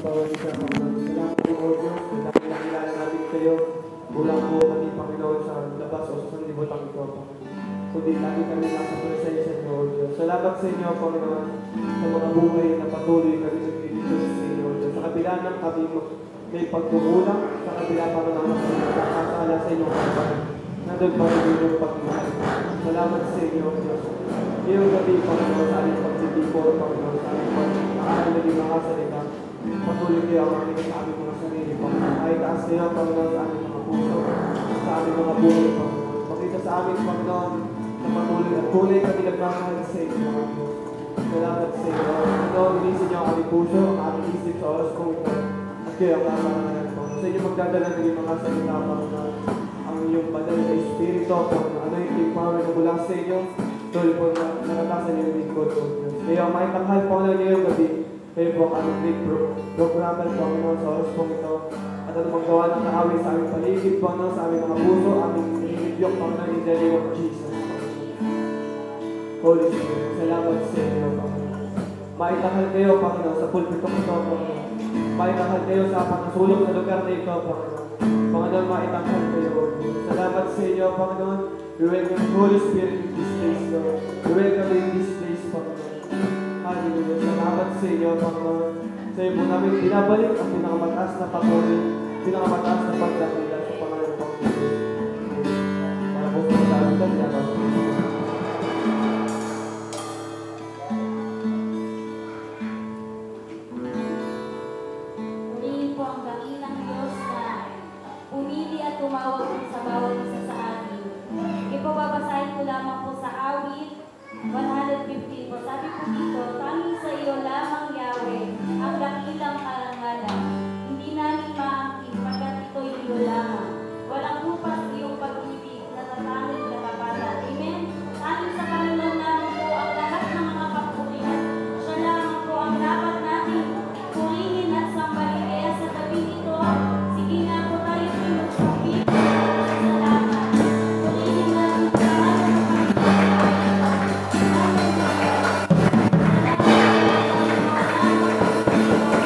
bawat isa, Panginoon. Salamat po, O Diyos, na nakilala natin kayo. Kulang po kami, Panginoon, sa labas o sa sanlibutan ito, Panginoon. Kundi lagi kami nasa presensya niyo, O Diyos. Salamat sa inyo, Panginoon, sa mga buhay na patuloy kami naglilingkod sa inyo, O Diyos. Sa kabila ng kami may pagkukulang, sa kabila, Panginoon, ng pagkakasala sa inyo, Panginoon. Nandun pa rin yung pagmamahal. Salamat sa inyo, O Diyos. Ngayong gabi, Panginoon, sa aming pagtitipon, Panginoon, sa aming pag-aaral ng mga salita, patuloy kayo ang aming sa aming mga sarili, Panginoon. Ay taas kayo, Panginoon, sa aming mga puso, sa aming mga buhay, Panginoon. Pakita sa amin, Panginoon, na patuloy at tunay kami nagmamahal sa inyo, mga Diyos. Salamat sa inyo. Panginoon, inisin niyo ang aming puso, ang aming isip sa oras kong ito. At kayo ang kapangalan, Panginoon. Sa inyo magdadala ng iyong mga salita, Panginoon. Ang iyong banal na Espiritu, Panginoon. Ano yung power na mula sa inyo? Tuloy po na naratasan niyo yung lingkod, O Diyos. Kayo ang may tanghal, Panginoon, ngayong gabi. Kayo po ang aming big programmer, Panginoon, sa oras kong ito. At ano magawa ng kaaway sa aming paligid, Panginoon, sa aming mga puso, aming inibiyok, Panginoon, in the name of Jesus. Holy Spirit, salamat sa inyo, Panginoon. Maitanghal kayo, Panginoon, sa pulpitong ito, Panginoon. Maitanghal kayo sa panasulog na lugar na ito, Panginoon. Panginoon, maitanghal kayo. Salamat sa inyo, Panginoon. We welcome the Holy Spirit in this place, Lord. We welcome you in this place, Panginoon. Hallelujah. Salamat sa inyo, Panginoon. Sa iyo po namin binabalik ang pinakamataas na papuri, pinakamataas na pagdakila sa pangalan ng Panginoon. Para po sa magdalitan niya, Panginoon. Purihin po ang dakilang Diyos na pumili at tumawag sa bawat isa sa atin. Ipababasahin ko lamang po sa awit 150 po. Sabi po dito, tanging sa iyo lamang, Yahweh, ang dakilang karangalan. Hindi namin maangkin, pagkat ito'y iyo lamang. Walang kupas iyong pag-ibig, natatanging nakapala. Amen? Tanging sa Panginoon namin po ang lahat ng mga kapurihan. Siya lamang po ang dapat natin purihin at sambahin. Kaya sa gabi ito, sige nga po tayo pinugsapit. Salamat. Purihin natin sa Panginoon.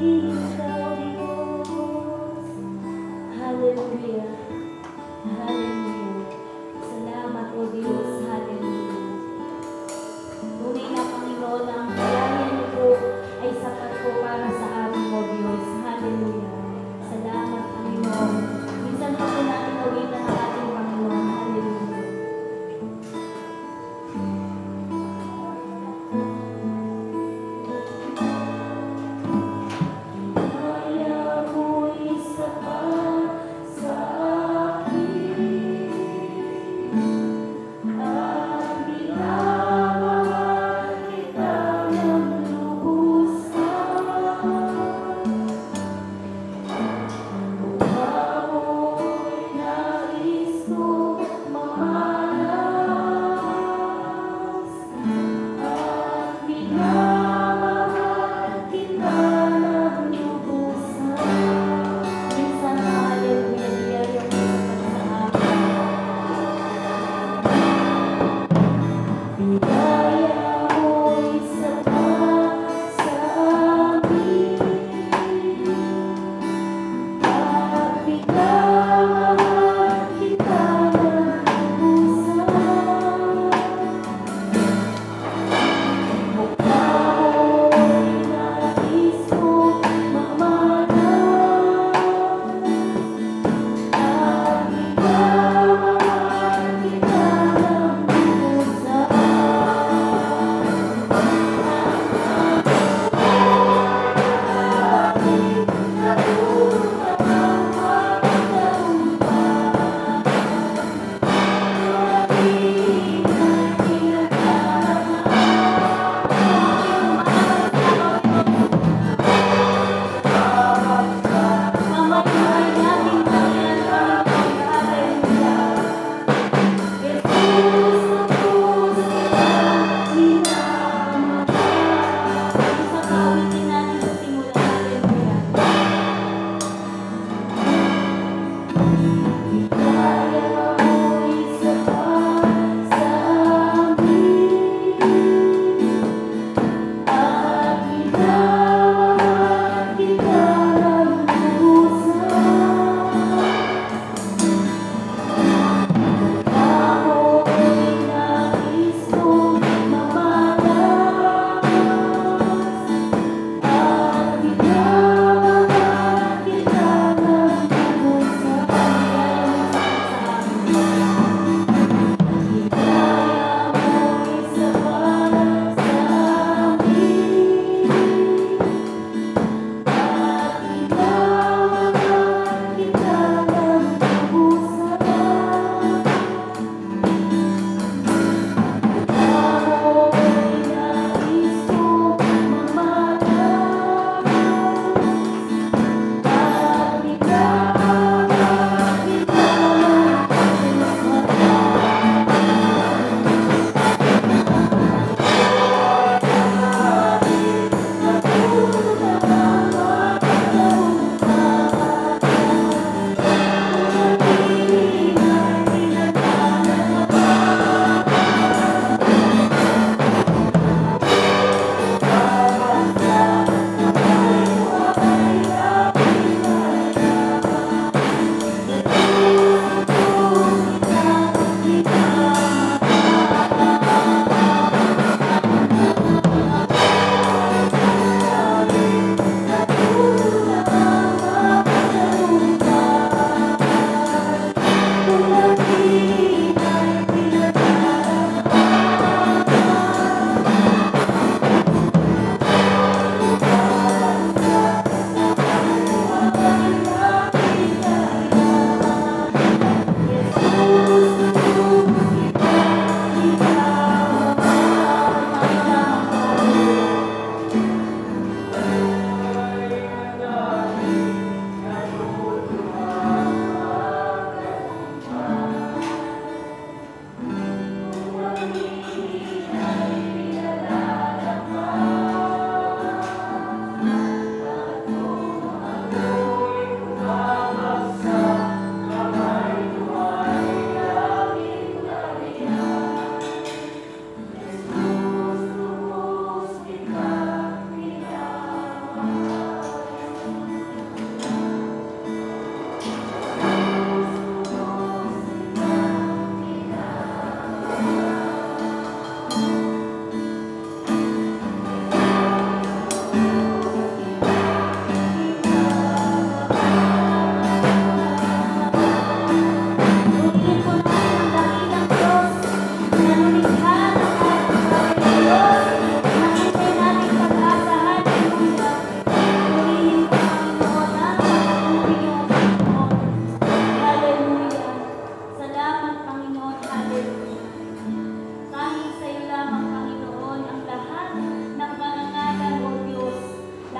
Ikaw, Diyos. Hallelujah. Hallelujah. Salamat, O Diyos. Hallelujah. Tunay na, Panginoon, ang kalayan niyo po ay sapat po para sa amin, O Diyos. Hallelujah. Salamat, Panginoon. Minsan pa po natin gawin ang ating Panginoon. Hallelujah. Kaya mo'y sapat sa akin at minamahal kita ng lubusan. Mukha mo'y nais ko mamalas at minamahal kita ng lubusan. Minsan, hallelujah, diyan yung sapat sa akin. Bigaya mo'y sapat sa akin at minamahal kita ng lubusan. Mukha mo'y nais ko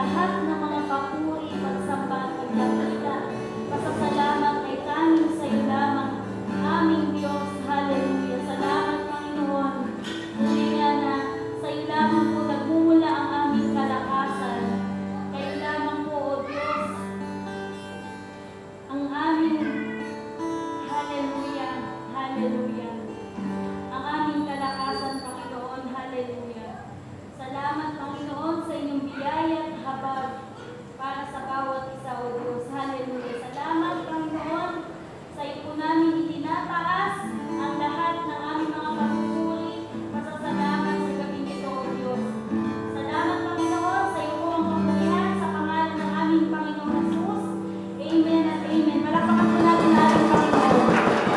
lahat ng mga papuri, pagsamba at pagdakila. Pasasalamat ay tanging sa iyo lamang, aming Diyos. Hallelujah. Salamat, Panginoon. Hallelujah na sa iyo lamang po nagmumula ang aming kalakasan. Kayo lamang po, O Diyos, ang aming hallelujah, hallelujah. Ang aming kalakasan, Panginoon, hallelujah. Salamat, Panginoon, sa inyong biyaya at habag para sa bawat isa, O Diyos. Hallelujah. Salamat, Panginoon, sa iyo po namin itinataas ang lahat ng aming mga papuri. Pasasalamat sa gabi nito, O Diyos. Salamat, Panginoon, sa iyo po ang kapurihan sa pangalan ng aming Panginoon Jesus. Amen at amen. Palakpakan po natin ang ating Panginoon.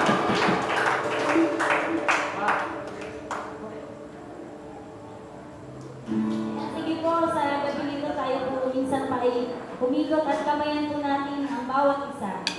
Sige po, sa gabi nito tayo po minsan pa ay humigot at kamayan po natin ang bawat isa.